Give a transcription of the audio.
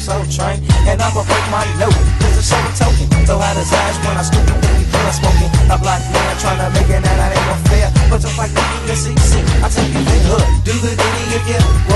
Soul Train. And I'ma break my note, cause it's so token. Throw out his eyes when I scoop it, when we feel smoking. A black man tryna make it, and that ain't no fair. But just like the USCC, I take you in hood. Do the ditty if you